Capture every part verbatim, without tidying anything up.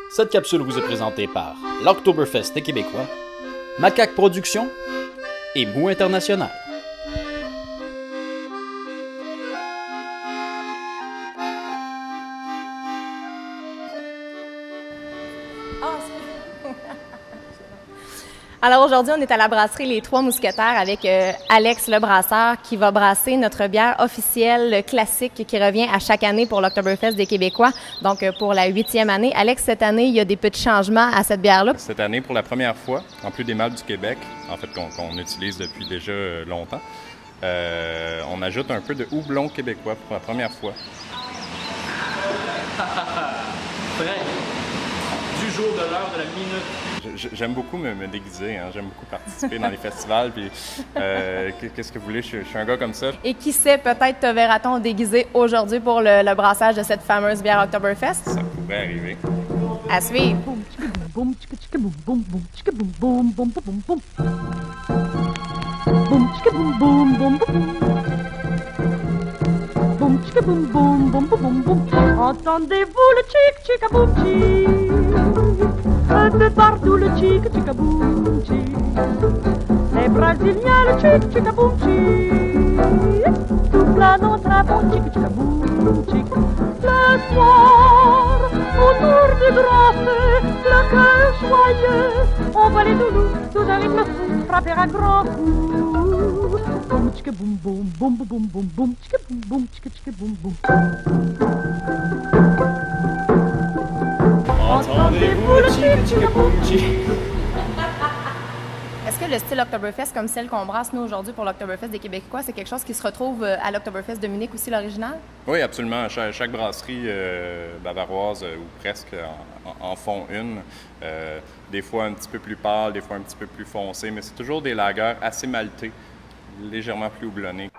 Cette capsule vous est présentée par l'Oktoberfest des Québécois, Macaque Productions et Mou International. Alors aujourd'hui, on est à la brasserie Les Trois Mousquetaires avec euh, Alex le brasseur qui va brasser notre bière officielle classique qui revient à chaque année pour l'Oktoberfest des Québécois, donc euh, pour la huitième année. Alex, cette année, il y a des petits changements à cette bière-là. Cette année, pour la première fois, en plus des mâles du Québec, en fait qu'on qu'on utilise depuis déjà longtemps, euh, on ajoute un peu de houblon québécois pour la première fois. Du jour, de l'heure, de la minute. J'aime beaucoup me, me déguiser, hein. J'aime beaucoup participer dans les festivals. Puis, euh, qu'est-ce que vous voulez, je, je suis un gars comme ça. Et qui sait, peut-être te verra-t-on déguisé aujourd'hui pour le, le brassage de cette fameuse bière Oktoberfest? Ça pourrait arriver. À suivre. Entendez-vous le chic chic boum chic? Un peu partout le chic chic boum chic. Les Brésiliens le chic chic boum chic. Tout plein notre bon chic chic boum chic. Le soir, autour du grand feu, le cœur joyeux, on voit les doudous sous un rythme fou frapper un grand coup. Boum chic boum boum boum boum boum boum chic boum boum chic chic boum boum. Entendez-vous le chic chic boum chic? Est-ce que le style Oktoberfest, comme celle qu'on brasse nous aujourd'hui pour l'Oktoberfest des Québécois, c'est quelque chose qui se retrouve à l'Oktoberfest de Munich aussi, l'original? Oui, absolument. Chaque, chaque brasserie euh, bavaroise, euh, ou presque, en, en, en font une. Euh, des fois un petit peu plus pâle, des fois un petit peu plus foncé, mais c'est toujours des lagers assez maltés, légèrement plus houblonnés.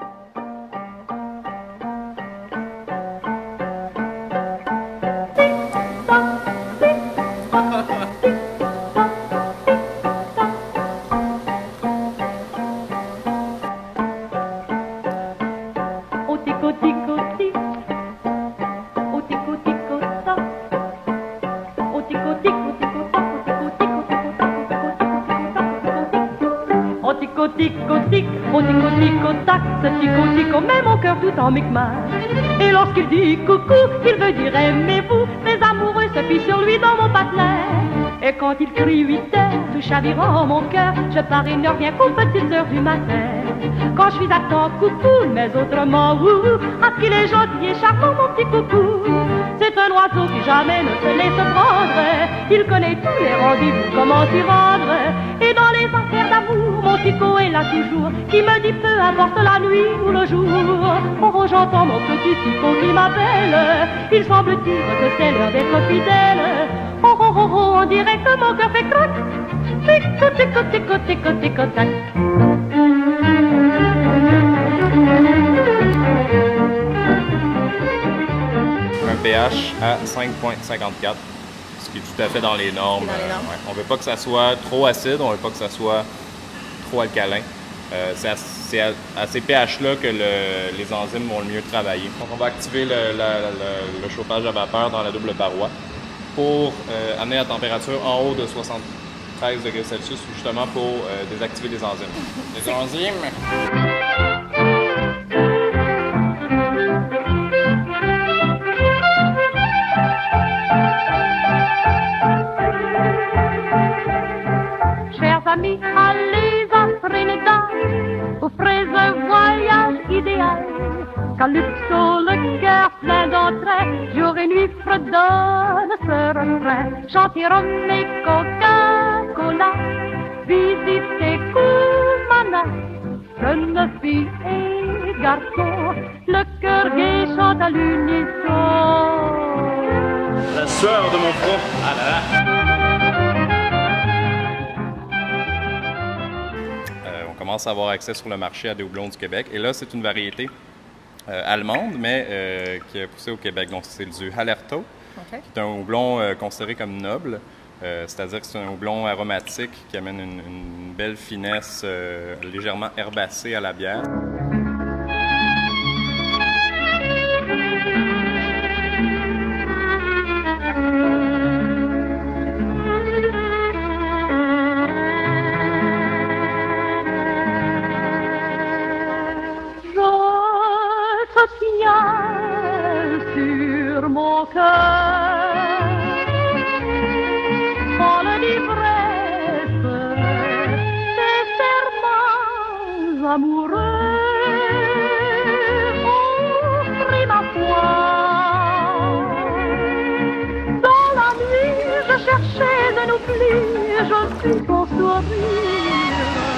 Tico-tic, au tico-tico-tac, ce tico-tico met mon cœur tout en micmac. Et lorsqu'il dit coucou, il veut dire aimez-vous. Les amoureux se fient sur lui dans mon patelin. Et quand il crie huit heures, tout chavirant mon cœur, je parie ne rien qu'aux petites heures du matin. Quand je suis à temps, coucou, mais autrement, ouh, ah qu'il est gentil et charmant mon petit coucou. C'est un oiseau qui jamais ne se laisse prendre. Il connaît tous les rendez-vous, comment s'y rendre. Et dans les affaires d'amour, mon tico est là toujours, qui me dit peu importe la nuit ou le jour. Oh, j'entends mon petit tico qui m'appelle. Il semble dire que c'est l'heure d'être fidèle. Oh, oh, oh, oh, on dirait que mon cœur fait crac. Tico, tico, tico, tico, tico, tac. Un pH à cinq virgule cinquante-quatre, ce qui est tout à fait dans les normes. Dans les normes. Euh, ouais. On ne veut pas que ça soit trop acide, on ne veut pas que ça soit trop alcalin. Euh, c'est à, c'est à, à ces pH-là que le, les enzymes vont le mieux travailler. Donc on va activer le, la, le, le chauffage à vapeur dans la double paroi pour euh, amener la température en haut de soixante-treize degrés Celsius, justement pour euh, désactiver les enzymes. Les enzymes... Amis, allez à Trinidad, aux fraises un voyage idéal. Calypso, le cœur plein d'entrain, jour et nuit fredonne ce refrain. Chanter rhum et Coca-Cola, visiter Cumana, jeunes filles et garçons, le cœur gai chante à l'unisson. La sueur de mon front, ah là là! Commence à avoir accès sur le marché à des houblons du Québec. Et là, c'est une variété euh, allemande, mais euh, qui a poussé au Québec. Donc, c'est du Hallertau, okay, qui est un houblon euh, considéré comme noble. Euh, c'est-à-dire que c'est un houblon aromatique qui amène une, une belle finesse euh, légèrement herbacée à la bière. je n'oublie, je suis ton sourire.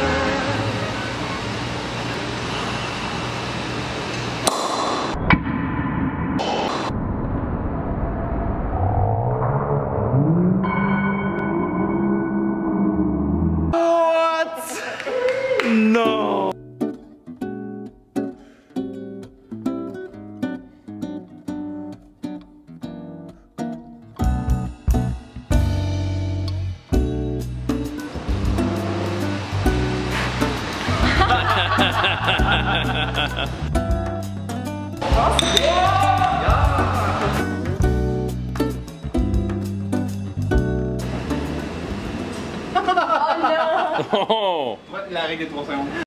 Non! Oh! La règle des trois secondes.